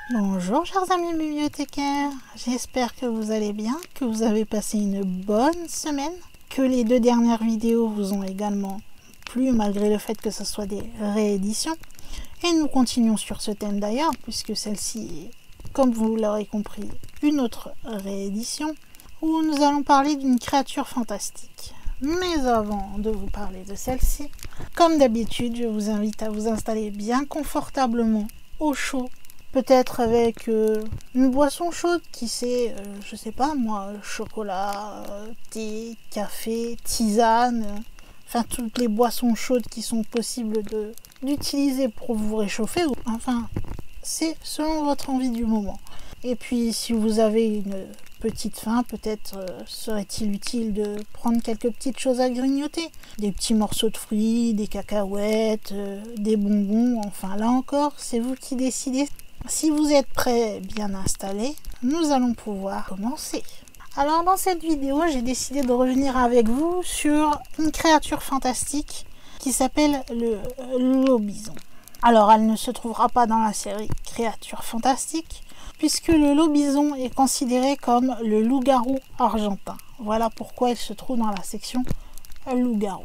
Bonjour chers amis bibliothécaires, j'espère que vous allez bien, que vous avez passé une bonne semaine, que les 2 dernières vidéos vous ont également plu malgré le fait que ce soit des rééditions. Et nous continuons sur ce thème d'ailleurs, puisque celle-ci est, comme vous l'aurez compris, une autre réédition, où nous allons parler d'une créature fantastique. Mais avant de vous parler de celle-ci, comme d'habitude, je vous invite à vous installer bien confortablement au chaud, peut-être avec une boisson chaude, qui sait, je sais pas moi, chocolat, thé, café, tisane, enfin toutes les boissons chaudes qui sont possibles d'utiliser pour vous réchauffer. Enfin, c'est selon votre envie du moment. Et puis si vous avez une petite faim, peut-être serait-il utile de prendre quelques petites choses à grignoter. Des petits morceaux de fruits, des cacahuètes, des bonbons, enfin là encore, c'est vous qui décidez. Si vous êtes prêts, bien installés, nous allons pouvoir commencer. Alors dans cette vidéo, j'ai décidé de revenir avec vous sur une créature fantastique qui s'appelle le lobison. Alors elle ne se trouvera pas dans la série Créatures fantastiques, puisque le lobison est considéré comme le loup-garou argentin. Voilà pourquoi il se trouve dans la section loup-garou.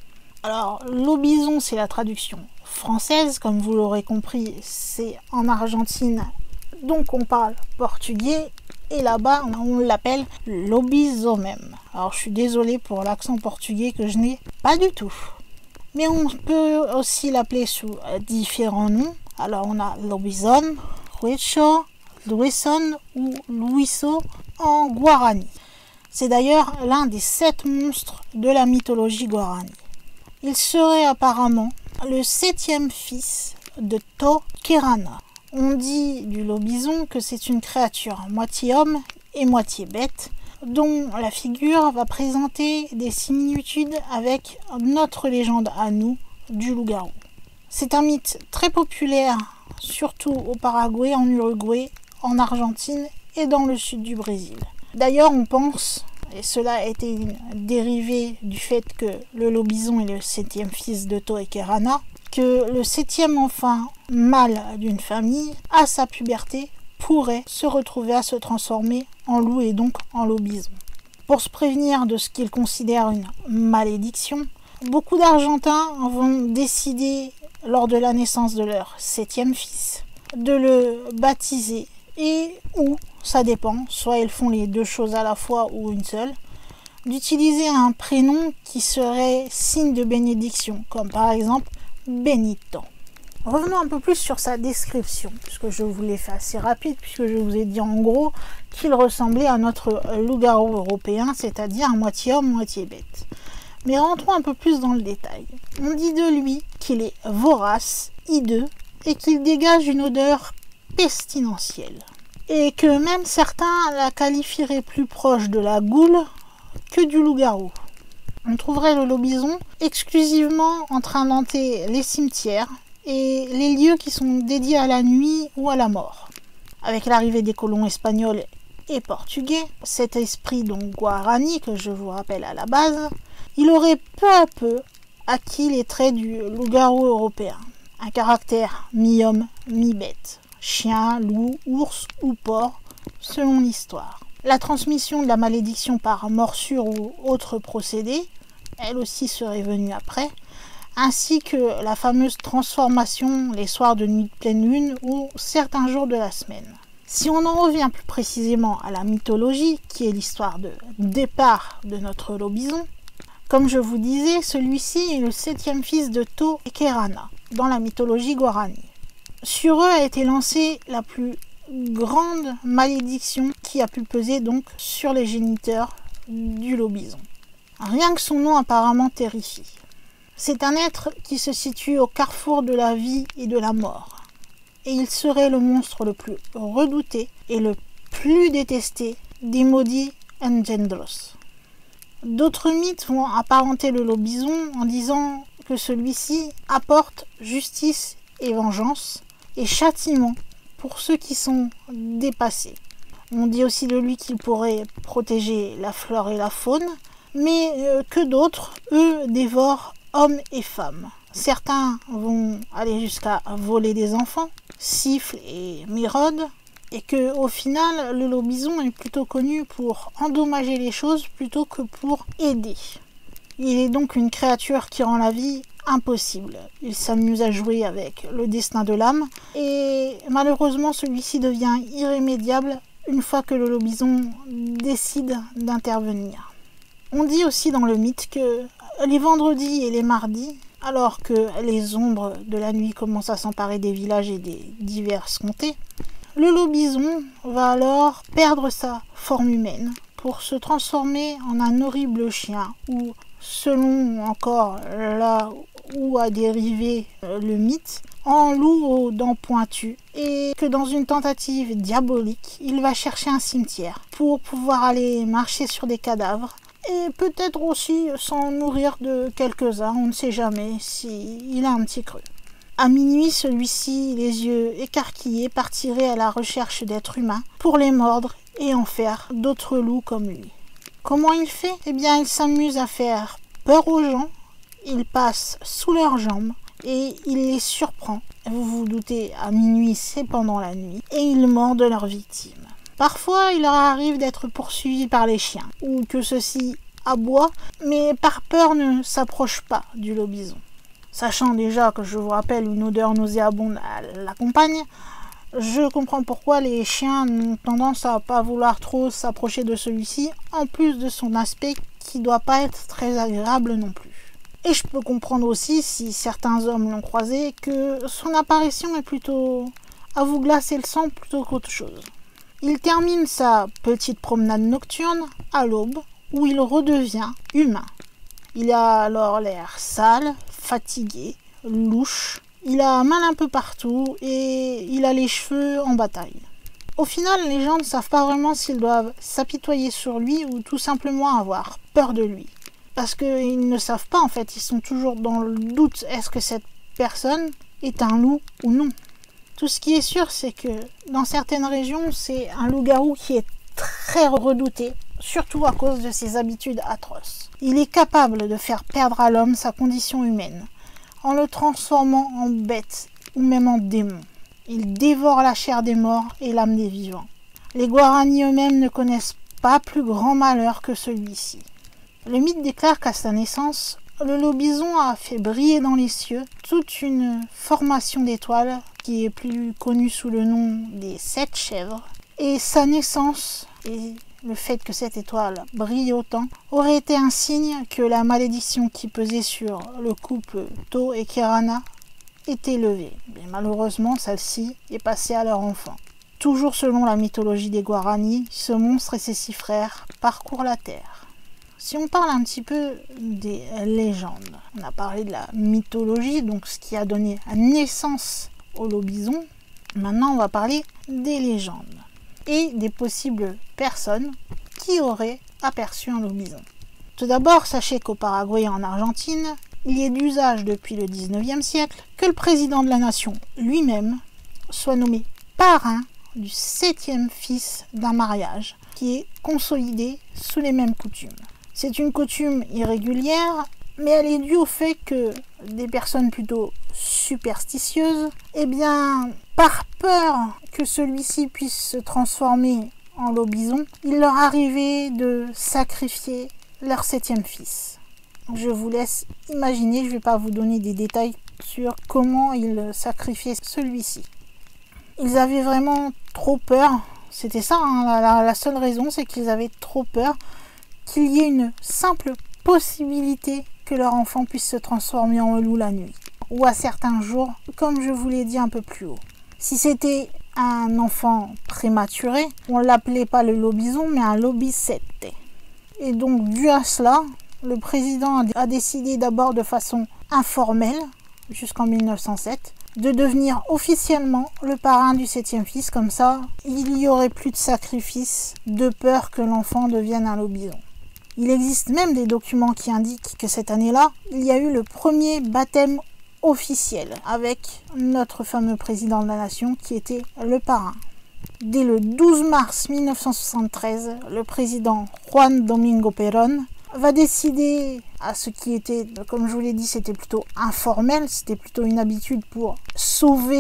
Alors, lobison, c'est la traduction française, comme vous l'aurez compris, c'est en Argentine, donc on parle portugais, et là-bas, on l'appelle lobisomem. Alors, je suis désolée pour l'accent portugais que je n'ai pas du tout. Mais on peut aussi l'appeler sous différents noms. Alors, on a lobison, huicho, luison ou luiso en guarani. C'est d'ailleurs l'un des 7 monstres de la mythologie guarani. Il serait apparemment le 7e fils de Toquerana. On dit du lobison que c'est une créature moitié homme et moitié bête, dont la figure va présenter des similitudes avec notre légende à nous du loup-garou. C'est un mythe très populaire, surtout au Paraguay, en Uruguay, en Argentine et dans le sud du Brésil. D'ailleurs, on pense, et cela a été une dérivée du fait que le lobison est le 7e fils de Toquerana, que le 7e enfant mâle d'une famille, à sa puberté, pourrait se retrouver à se transformer en loup et donc en lobison. Pour se prévenir de ce qu'ils considèrent une malédiction, beaucoup d'Argentins vont décider, lors de la naissance de leur 7e fils, de le baptiser et ou, ça dépend, soit ils font les 2 choses à la fois ou une seule, d'utiliser un prénom qui serait signe de bénédiction, comme par exemple Benito. Revenons un peu plus sur sa description, puisque je vous l'ai fait assez rapide, puisque je vous ai dit en gros qu'il ressemblait à notre loup-garou européen, c'est-à-dire moitié homme, moitié bête. Mais rentrons un peu plus dans le détail. On dit de lui qu'il est vorace, hideux, et qu'il dégage une odeur pestilentielle. Et que même certains la qualifieraient plus proche de la goule que du loup-garou. On trouverait le lobison exclusivement en train d'hanter les cimetières et les lieux qui sont dédiés à la nuit ou à la mort. Avec l'arrivée des colons espagnols et portugais, cet esprit donc guarani que je vous rappelle à la base, il aurait peu à peu acquis les traits du loup-garou européen. Un caractère mi-homme, mi-bête. Chien, loup, ours ou porc, selon l'histoire. La transmission de la malédiction par morsure ou autre procédé, elle aussi serait venue après, ainsi que la fameuse transformation les soirs de nuit de pleine lune ou certains jours de la semaine. Si on en revient plus précisément à la mythologie, qui est l'histoire de départ de notre lobison, comme je vous disais, celui-ci est le 7e fils de Toquerana, dans la mythologie guarani. Sur eux a été lancée la plus grande malédiction qui a pu peser donc sur les géniteurs du lobison. Rien que son nom apparemment terrifie. C'est un être qui se situe au carrefour de la vie et de la mort. Et il serait le monstre le plus redouté et le plus détesté des maudits engendros. D'autres mythes vont apparenter le lobison en disant que celui-ci apporte justice et vengeance et châtiment pour ceux qui sont dépassés. On dit aussi de lui qu'il pourrait protéger la flore et la faune, mais que d'autres, eux, dévorent hommes et femmes. Certains vont aller jusqu'à voler des enfants, siffle et mérode, et que au final, le lobison est plutôt connu pour endommager les choses plutôt que pour aider. Il est donc une créature qui rend la vie impossible. Il s'amuse à jouer avec le destin de l'âme, et malheureusement celui-ci devient irrémédiable une fois que le lobison décide d'intervenir. On dit aussi dans le mythe que les vendredis et les mardis, alors que les ombres de la nuit commencent à s'emparer des villages et des diverses comtés, le lobison va alors perdre sa forme humaine pour se transformer en un horrible chien, ou selon encore là où a dérivé le mythe, en loup aux dents pointues, et que dans une tentative diabolique, il va chercher un cimetière pour pouvoir aller marcher sur des cadavres, et peut-être aussi s'en nourrir de quelques-uns, on ne sait jamais s'il a un petit creux. À minuit, celui-ci, les yeux écarquillés, partirait à la recherche d'êtres humains pour les mordre et en faire d'autres loups comme lui. Comment il fait ? Eh bien, il s'amuse à faire peur aux gens, il passe sous leurs jambes et il les surprend. Vous vous doutez, à minuit, c'est pendant la nuit, et il morde leurs victimes. Parfois, il leur arrive d'être poursuivis par les chiens, ou que ceux-ci aboient, mais par peur ne s'approchent pas du lobison. Sachant déjà que, je vous rappelle, une odeur nauséabonde l'accompagne, je comprends pourquoi les chiens ont tendance à pas vouloir trop s'approcher de celui-ci, en plus de son aspect qui doit pas être très agréable non plus. Et je peux comprendre aussi, si certains hommes l'ont croisé, que son apparition est plutôt à vous glacer le sang plutôt qu'autre chose. Il termine sa petite promenade nocturne à l'aube, où il redevient humain. Il a alors l'air sale, fatigué, louche, il a mal un peu partout et il a les cheveux en bataille. Au final, les gens ne savent pas vraiment s'ils doivent s'apitoyer sur lui ou tout simplement avoir peur de lui. Parce qu'ils ne savent pas en fait, ils sont toujours dans le doute, est-ce que cette personne est un loup ou non. Tout ce qui est sûr, c'est que dans certaines régions, c'est un loup-garou qui est très redouté, surtout à cause de ses habitudes atroces. Il est capable de faire perdre à l'homme sa condition humaine, en le transformant en bête ou même en démon. Il dévore la chair des morts et l'âme des vivants. Les Guaranis eux-mêmes ne connaissent pas plus grand malheur que celui-ci. Le mythe déclare qu'à sa naissance, le lobison a fait briller dans les cieux toute une formation d'étoiles qui est plus connue sous le nom des 7 chèvres. Et sa naissance, et le fait que cette étoile brille autant, aurait été un signe que la malédiction qui pesait sur le couple To et Kirana était levée. Mais malheureusement, celle-ci est passée à leur enfant. Toujours selon la mythologie des Guaranis, ce monstre et ses 6 frères parcourent la Terre. Si on parle un petit peu des légendes, on a parlé de la mythologie, donc ce qui a donné naissance au lobison. Maintenant, on va parler des légendes et des possibles personnes qui auraient aperçu un lobison. Tout d'abord, sachez qu'au Paraguay et en Argentine, il est d'usage depuis le 19e siècle que le président de la nation lui-même soit nommé parrain du 7e fils d'un mariage qui est consolidé sous les mêmes coutumes. C'est une coutume irrégulière, mais elle est due au fait que des personnes plutôt superstitieuses, par peur que celui-ci puisse se transformer en lobison, il leur arrivait de sacrifier leur 7e fils. Je vous laisse imaginer, je ne vais pas vous donner des détails sur comment ils sacrifiaient celui-ci. Ils avaient vraiment trop peur, c'était ça, la seule raison, c'est qu'ils avaient trop peur qu'il y ait une simple possibilité que leur enfant puisse se transformer en loup la nuit, ou à certains jours, comme je vous l'ai dit un peu plus haut. Si c'était un enfant prématuré, on ne l'appelait pas le lobison, mais un lobisette. Et donc, dû à cela, le président a décidé d'abord de façon informelle, jusqu'en 1907, de devenir officiellement le parrain du 7e fils. Comme ça, il n'y aurait plus de sacrifice de peur que l'enfant devienne un lobison. Il existe même des documents qui indiquent que cette année-là, il y a eu le premier baptême officiel avec notre fameux président de la nation qui était le parrain. Dès le 12 mars 1973, le président Juan Domingo Perón va décider à ce qui était, comme je vous l'ai dit, c'était plutôt informel, c'était plutôt une habitude pour sauver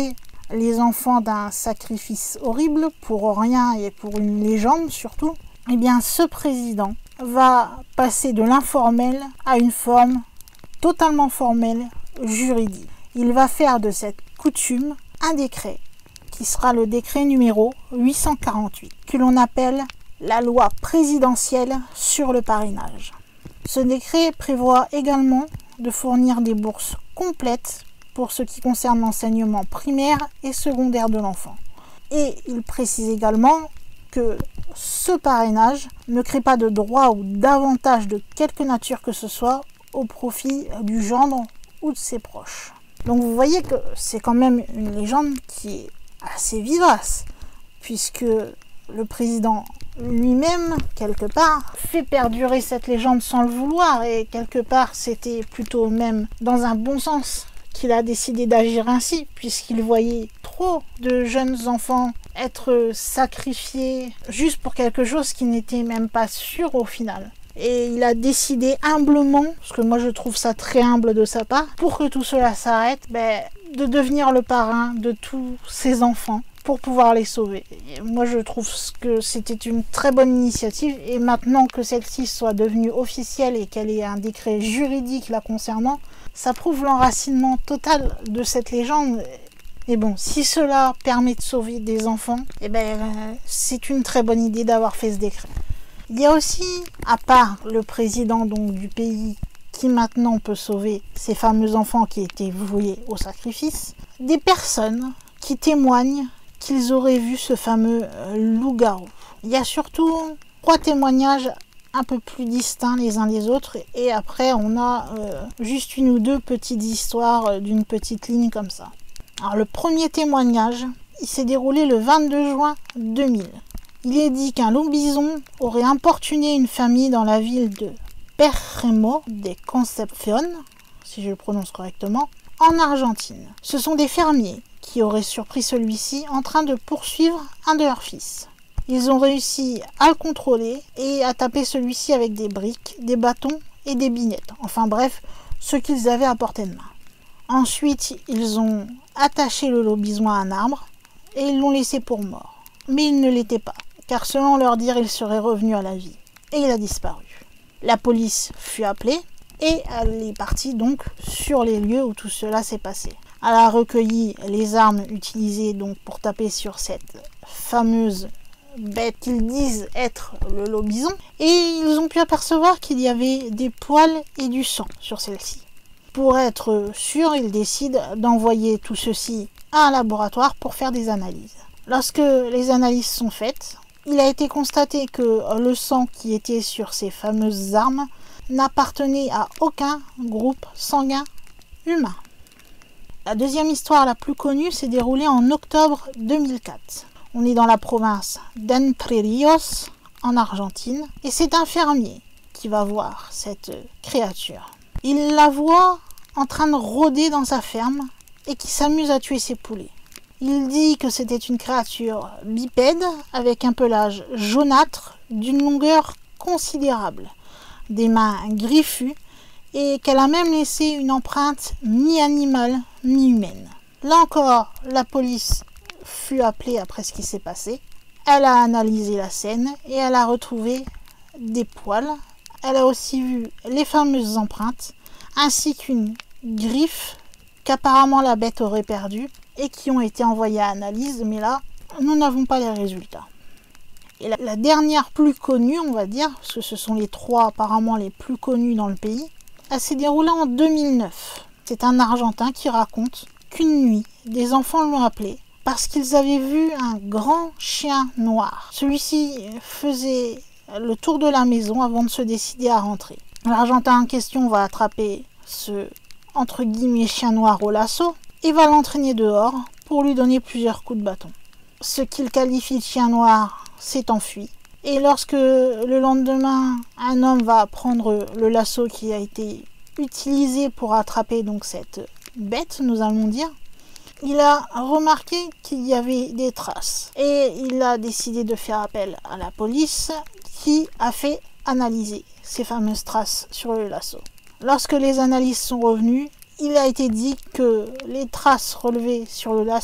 les enfants d'un sacrifice horrible pour rien et pour une légende surtout, eh bien ce président va passer de l'informel à une forme totalement formelle, juridique. Il va faire de cette coutume un décret qui sera le décret numéro 848 que l'on appelle la loi présidentielle sur le parrainage. Ce décret prévoit également de fournir des bourses complètes pour ce qui concerne l'enseignement primaire et secondaire de l'enfant. Et il précise également que ce parrainage ne crée pas de droit ou d'avantage de quelque nature que ce soit au profit du gendre ou de ses proches. Donc vous voyez que c'est quand même une légende qui est assez vivace, puisque le président lui-même, quelque part, fait perdurer cette légende sans le vouloir, et quelque part c'était plutôt même dans un bon sens qu'il a décidé d'agir ainsi, puisqu'il voyait trop de jeunes enfants être sacrifiés juste pour quelque chose qui n'était même pas sûr au final. Et il a décidé humblement, parce que moi je trouve ça très humble de sa part, pour que tout cela s'arrête, de devenir le parrain de tous ces enfants pour pouvoir les sauver. Et moi je trouve que c'était une très bonne initiative, et maintenant que celle-ci soit devenue officielle et qu'elle ait un décret juridique la concernant, ça prouve l'enracinement total de cette légende. Et bon, si cela permet de sauver des enfants, c'est une très bonne idée d'avoir fait ce décret. Il y a aussi, à part le président donc, du pays qui maintenant peut sauver ces fameux enfants qui étaient voués au sacrifice, des personnes qui témoignent qu'ils auraient vu ce fameux loup-garou. Il y a surtout 3 témoignages un peu plus distincts les uns des autres, et après on a juste une ou deux petites histoires d'une petite ligne comme ça. Alors le premier témoignage, il s'est déroulé le 22 juin 2000. Il est dit qu'un loup-bison aurait importuné une famille dans la ville de Perremo de Concepción, si je le prononce correctement, en Argentine. Ce sont des fermiers qui auraient surpris celui-ci en train de poursuivre un de leurs fils. Ils ont réussi à le contrôler et à taper celui-ci avec des briques, des bâtons et des binettes. Enfin bref, ce qu'ils avaient à portée de main. Ensuite, ils ont attaché le loup-bison à un arbre et ils l'ont laissé pour mort. Mais il ne l'était pas, car selon leur dire, il serait revenu à la vie. Et il a disparu. La police fut appelée et elle est partie donc sur les lieux où tout cela s'est passé. Elle a recueilli les armes utilisées donc pour taper sur cette fameuse bête qu'ils disent être le loup-bison, et ils ont pu apercevoir qu'il y avait des poils et du sang sur celle-ci. Pour être sûr, ils décident d'envoyer tout ceci à un laboratoire pour faire des analyses. Lorsque les analyses sont faites, il a été constaté que le sang qui était sur ces fameuses armes n'appartenait à aucun groupe sanguin humain. La deuxième histoire la plus connue s'est déroulée en octobre 2004. On est dans la province d'Entre Ríos, en Argentine, et c'est un fermier qui va voir cette créature. Il la voit en train de rôder dans sa ferme et qui s'amuse à tuer ses poulets. Il dit que c'était une créature bipède avec un pelage jaunâtre d'une longueur considérable, des mains griffues, et qu'elle a même laissé une empreinte mi-animale, mi-humaine. Là encore, la police fut appelée après ce qui s'est passé. Elle a analysé la scène et elle a retrouvé des poils. Elle a aussi vu les fameuses empreintes, ainsi qu'une griffe qu'apparemment la bête aurait perdue et qui ont été envoyées à analyse, mais là, nous n'avons pas les résultats. Et la dernière plus connue, on va dire, parce que ce sont les 3 apparemment les plus connus dans le pays, elle s'est déroulée en 2009. C'est un Argentin qui raconte qu'une nuit, des enfants l'ont appelé parce qu'ils avaient vu un grand chien noir. Celui-ci faisait le tour de la maison avant de se décider à rentrer. L'Argentin en question va attraper ce, entre guillemets, chien noir au lasso et va l'entraîner dehors pour lui donner plusieurs coups de bâton. Ce qu'il qualifie de chien noir s'est enfui. Et lorsque le lendemain, un homme va prendre le lasso qui a été utilisé pour attraper donc cette bête, nous allons dire, il a remarqué qu'il y avait des traces. Et il a décidé de faire appel à la police qui a fait analyser ces fameuses traces sur le lasso. Lorsque les analyses sont revenues, il a été dit que les traces relevées sur le lasso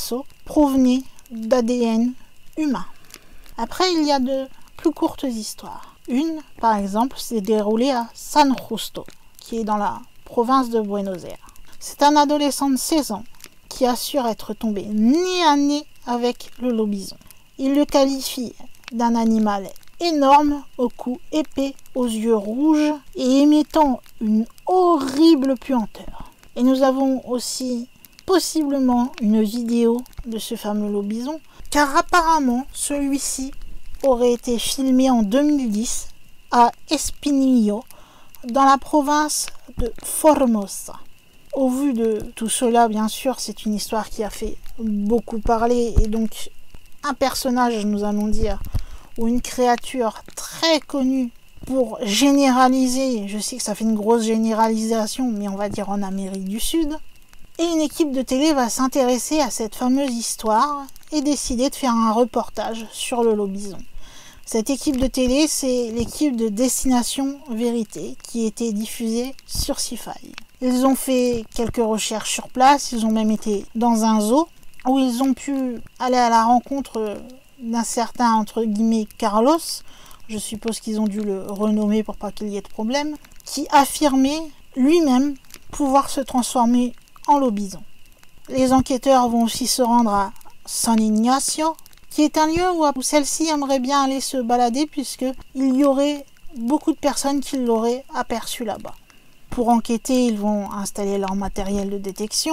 provenaient d'ADN humain. Après, il y a de plus courtes histoires. Une, par exemple, s'est déroulée à San Justo, qui est dans la province de Buenos Aires. C'est un adolescent de 16 ans qui assure être tombé nez à nez avec le lobison. Il le qualifie d'un animal énorme, au cou épais, aux yeux rouges et émettant une horrible puanteur. Et nous avons aussi possiblement une vidéo de ce fameux lobison, car apparemment celui-ci aurait été filmé en 2010 à Espinillo, dans la province de Formosa. Au vu de tout cela, bien sûr, c'est une histoire qui a fait beaucoup parler, et donc un personnage, nous allons dire, ou une créature très connue pour généraliser, je sais que ça fait une grosse généralisation, mais on va dire en Amérique du Sud, et une équipe de télé va s'intéresser à cette fameuse histoire et décider de faire un reportage sur le lobison. Cette équipe de télé, c'est l'équipe de Destination Vérité qui était diffusée sur Sci-Fi. Ils ont fait quelques recherches sur place, ils ont même été dans un zoo où ils ont pu aller à la rencontre d'un certain, entre guillemets, Carlos, je suppose qu'ils ont dû le renommer pour pas qu'il y ait de problème, qui affirmait lui-même pouvoir se transformer en lobison. Les enquêteurs vont aussi se rendre à San Ignacio, qui est un lieu où celle-ci aimerait bien aller se balader puisqu'il y aurait beaucoup de personnes qui l'auraient aperçu là-bas. Pour enquêter, ils vont installer leur matériel de détection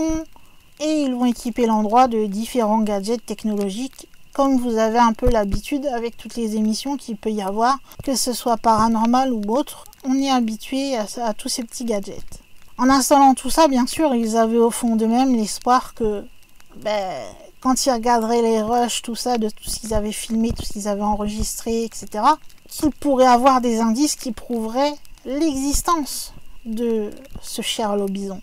et ils vont équiper l'endroit de différents gadgets technologiques, comme vous avez un peu l'habitude avec toutes les émissions qu'il peut y avoir, que ce soit paranormal ou autre, on est habitué à tous ces petits gadgets. En installant tout ça, bien sûr, ils avaient au fond d'eux-mêmes l'espoir que, quand ils regarderaient les rushs, tout ça, de tout ce qu'ils avaient filmé, tout ce qu'ils avaient enregistré, etc., qu'ils pourraient avoir des indices qui prouveraient l'existence de ce cher lobison.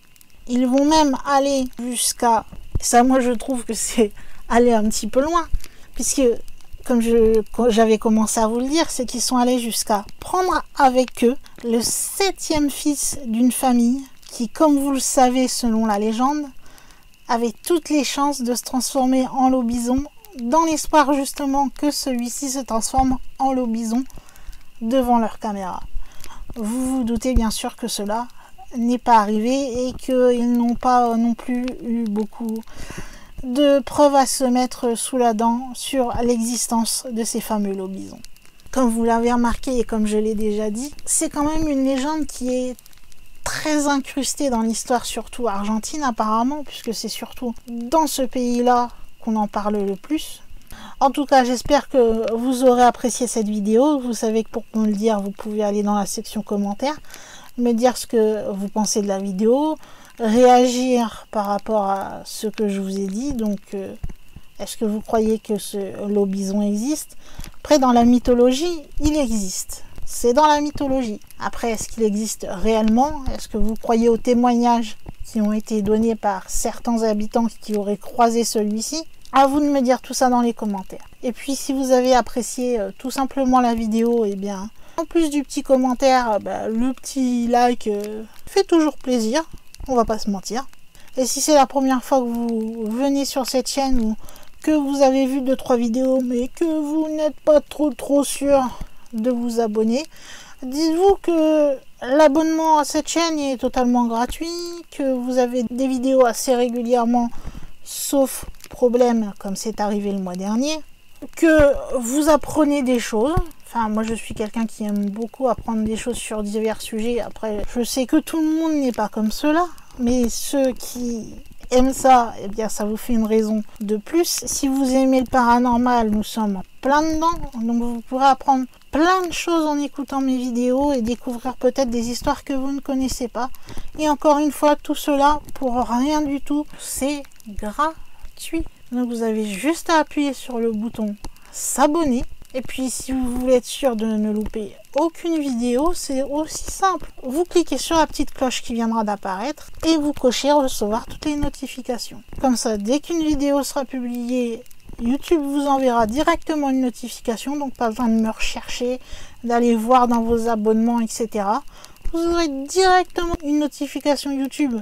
Ils vont même aller jusqu'à... Ça, moi, je trouve que c'est aller un petit peu loin, puisque, comme j'avais commencé à vous le dire, c'est qu'ils sont allés jusqu'à prendre avec eux le 7e fils d'une famille qui, comme vous le savez, selon la légende, avait toutes les chances de se transformer en lobison, dans l'espoir justement que celui-ci se transforme en lobison devant leur caméra. Vous vous doutez bien sûr que cela n'est pas arrivé et qu'ils n'ont pas non plus eu beaucoup de preuves à se mettre sous la dent sur l'existence de ces fameux lobisons. Comme vous l'avez remarqué et comme je l'ai déjà dit, c'est quand même une légende qui est très incrustée dans l'histoire, surtout argentine apparemment, puisque c'est surtout dans ce pays-là qu'on en parle le plus. En tout cas, j'espère que vous aurez apprécié cette vidéo. Vous savez que pour me le dire, vous pouvez aller dans la section commentaires, me dire ce que vous pensez de la vidéo, réagir par rapport à ce que je vous ai dit. Donc, est-ce que vous croyez que ce lobison existe? Après, dans la mythologie, il existe. C'est dans la mythologie. Après, est-ce qu'il existe réellement? Est-ce que vous croyez aux témoignages qui ont été donnés par certains habitants qui auraient croisé celui-ci? À vous de me dire tout ça dans les commentaires. Et puis, si vous avez apprécié tout simplement la vidéo, eh bien, en plus du petit commentaire, le petit like fait toujours plaisir. On va pas se mentir. Et si c'est la première fois que vous venez sur cette chaîne ou que vous avez vu 2-3 vidéos mais que vous n'êtes pas trop sûr de vous abonner, dites-vous que l'abonnement à cette chaîne est totalement gratuit, que vous avez des vidéos assez régulièrement, sauf problème comme c'est arrivé le mois dernier, que vous apprenez des choses. Enfin, moi je suis quelqu'un qui aime beaucoup apprendre des choses sur divers sujets. Après, je sais que tout le monde n'est pas comme cela, mais ceux qui aiment ça, eh bien ça vous fait une raison de plus. Si vous aimez le paranormal, nous sommes en plein dedans, donc vous pourrez apprendre plein de choses en écoutant mes vidéos et découvrir peut-être des histoires que vous ne connaissez pas. Et encore une fois, tout cela pour rien du tout, c'est gratuit. Donc vous avez juste à appuyer sur le bouton s'abonner. Et puis si vous voulez être sûr de ne louper aucune vidéo, c'est aussi simple. Vous cliquez sur la petite cloche qui viendra d'apparaître et vous cochez recevoir toutes les notifications. Comme ça, dès qu'une vidéo sera publiée, YouTube vous enverra directement une notification, donc pas besoin de me rechercher, d'aller voir dans vos abonnements, etc. Vous aurez directement une notification YouTube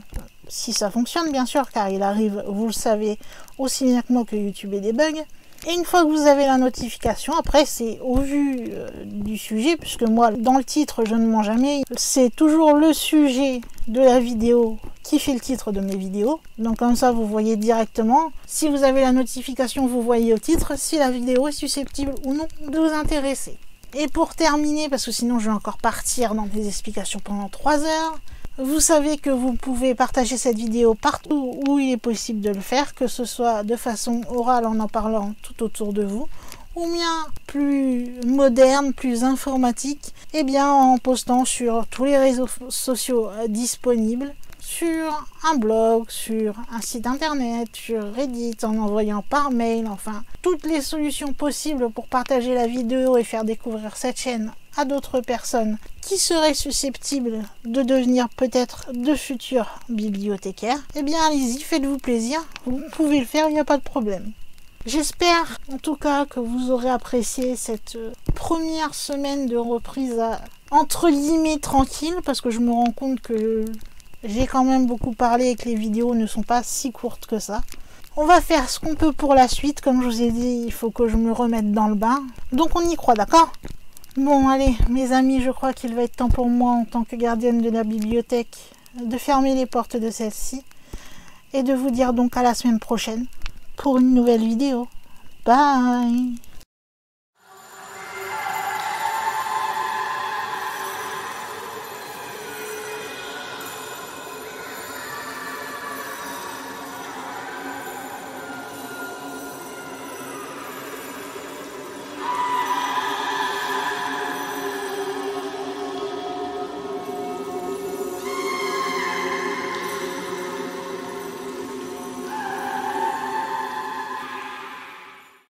si ça fonctionne bien sûr, car il arrive, vous le savez aussi bien que moi, que YouTube ait des bugs. Et une fois que vous avez la notification, après c'est au vu du sujet, puisque moi dans le titre je ne mens jamais, c'est toujours le sujet de la vidéo qui fait le titre de mes vidéos. Donc comme ça vous voyez directement, si vous avez la notification vous voyez au titre si la vidéo est susceptible ou non de vous intéresser. Et pour terminer, parce que sinon je vais encore partir dans des explications pendant 3 heures, vous savez que vous pouvez partager cette vidéo partout où il est possible de le faire, que ce soit de façon orale en parlant tout autour de vous, ou bien plus moderne, plus informatique, et bien en postant sur tous les réseaux sociaux disponibles, sur un blog, sur un site internet, sur Reddit, en envoyant par mail, enfin toutes les solutions possibles pour partager la vidéo et faire découvrir cette chaîne à d'autres personnes qui seraient susceptibles de devenir peut-être de futurs bibliothécaires. Eh bien allez-y, faites-vous plaisir, vous pouvez le faire, il n'y a pas de problème. J'espère en tout cas que vous aurez apprécié cette première semaine de reprise entre guillemets tranquille, parce que je me rends compte que j'ai quand même beaucoup parlé et que les vidéos ne sont pas si courtes que ça. On va faire ce qu'on peut pour la suite, comme je vous ai dit, il faut que je me remette dans le bain. Donc on y croit, d'accord ? Bon, allez, mes amis, je crois qu'il va être temps pour moi, en tant que gardienne de la bibliothèque, de fermer les portes de celle-ci et de vous dire donc à la semaine prochaine pour une nouvelle vidéo. Bye!